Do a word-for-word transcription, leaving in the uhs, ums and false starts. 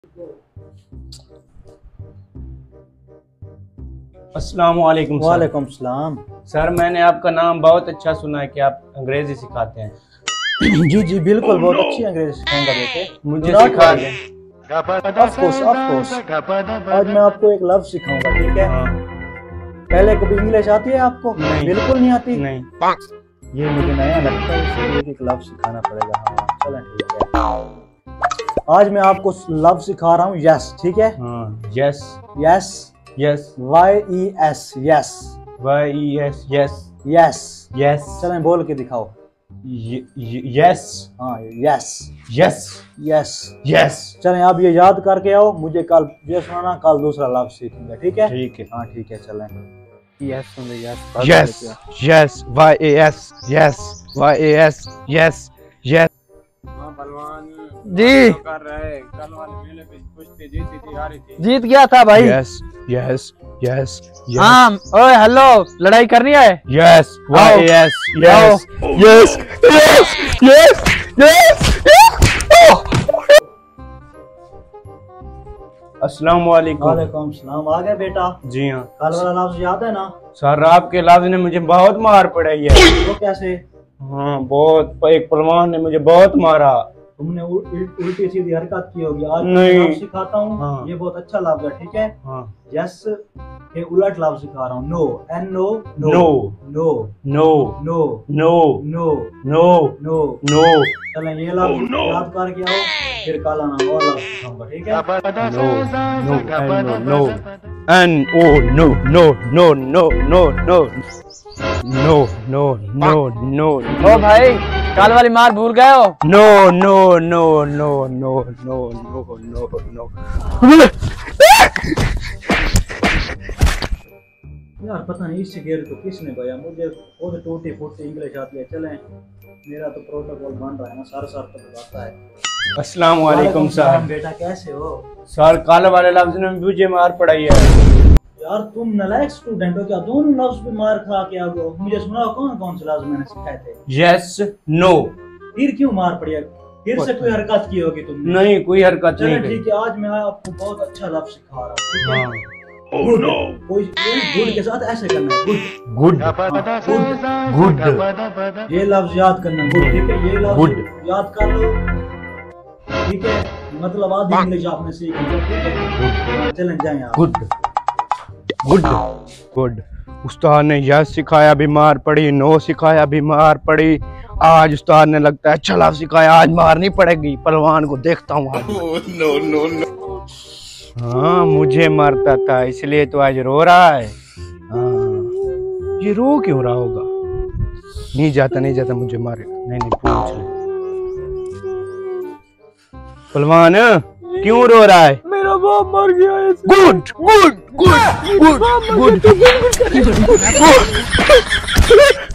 अस्सलामुअलैकुम सर। वालेकुम सलाम। सर मैंने आपका नाम बहुत अच्छा सुना है कि आप अंग्रेजी सिखाते हैं। जी जी बिल्कुल, बहुत अच्छी अंग्रेजी सिखाऊंगा बेटे, मुझे सिखा दें। Of course of course. आज मैं आपको एक लफ्ज सिखाऊंगा, ठीक है? हाँ। पहले कभी इंग्लिश आती है आपको? नहीं। बिल्कुल नहीं आती? नहीं। ये मुझे नया लगता है, इसलिए एक एक लफ्ज सिखाना पड़ेगा। हाँ चलें ठीक है। आज मैं आपको लफ्ज सिखा रहा हूँ यस, ठीक है? हाँ। Yes yes yes Y E S yes Y E S yes yes yes. चलें बोल के दिखाओ। यस हाँ यस यस यस यस। चलें आप ये याद करके आओ, मुझे कल ये सुनाना, कल दूसरा लफ्ज सीखेंगे, ठीक है? ठीक है। हाँ ठीक है चलें। यस सुन yes yes yes Y A S yes Y A S yes yes. जी कर रहे कल वाले मेले पे कुश्ती जीती थी, हारी थी। जीत गया था भाई। यस यस यस हाँ ओए हेलो, लड़ाई करनी है? Yes Y A S yes yes yes yes yes. अस्सलाम वालेकुम। वालेकुम सलाम। आ गए बेटा? जी हाँ कल वाला लफ्ज याद है ना? सर आपके लफ्ज ने मुझे बहुत मार पड़ाई है। वो कैसे? हाँ बहुत, एक पहलवान ने मुझे बहुत मारा। तुमने उ- उ- उल्टी सीधी हरकत की होगी। आज नहीं। मैं लफ्ज सिखाता हूँ। हाँ। ये बहुत अच्छा लफ्ज है, ठीक है? हाँ। यस के उलट लफ्ज सिखा रहा हूँ। No N no no no no no no no no no no no. No चलें ये लफ्ज याद करके आओ, फिर कल आना और लफ्ज सिखाऊंगा, ठीक है? No no no N O no no no no no no no no no no ओ भाई कल वाली मार भूल गए हो? No no no no no no no no no. यार पता नहीं इससे गिर तो किसने भैया, मुझे खुद टूटी फूटी इंग्लिश आती है। चलें मेरा तो प्रोटोकॉल बन रहा है ना, सर सर तो बताता है। अस्सलाम वालेकुम सर। बेटा कैसे हो? सर कल वाले लफ्ज ने मुझे मार पड़ाई है। यार तुम नालायक स्टूडेंट हो क्या? दोनों लफ्ज पे मार खा के आओ। मुझे सुनाओ कौन कौन से लफ्ज मैंने सिखाए थे? Yes no. फिर क्यों मार पड़ी है? फिर से कोई हरकत की होगी तुमने? नहीं कोई हरकत चलो नहीं की। ठीक है, आज मैं आपको बहुत अच्छा लफ्ज सिखा रहा हूँ, ठीक है? हाँ। गुड। कोई गुड के साथ ऐसे करना है, गुड गुड गुड। ये लफ्ज याद करना, गुड, ठीक है? ये लफ्ज Good. याद कर लो, ठीक है? मतलब आधी इंग्लिश आपने सीख ली, ठीक है? चलें जाएं आप। Good good good. उस्ताद ने यस सिखाया बीमार पड़ी, नो सिखाया बीमार पड़ी। आज उस्ताद ने लगता है अच्छा लफ्ज सिखाया, आज मारनी पड़ेगी। पहलवान को देखता हूँ आज। No no no. हाँ मुझे मारता था इसलिए तो आज रो रहा है। हाँ ये रो क्यों रहा होगा? नहीं जाता नहीं जाता, मुझे मारेगा। नहीं नहीं पूछ ले। पहलवान क्यों रो रहा है? मेरा बाप मर गया है। Good good good good good good.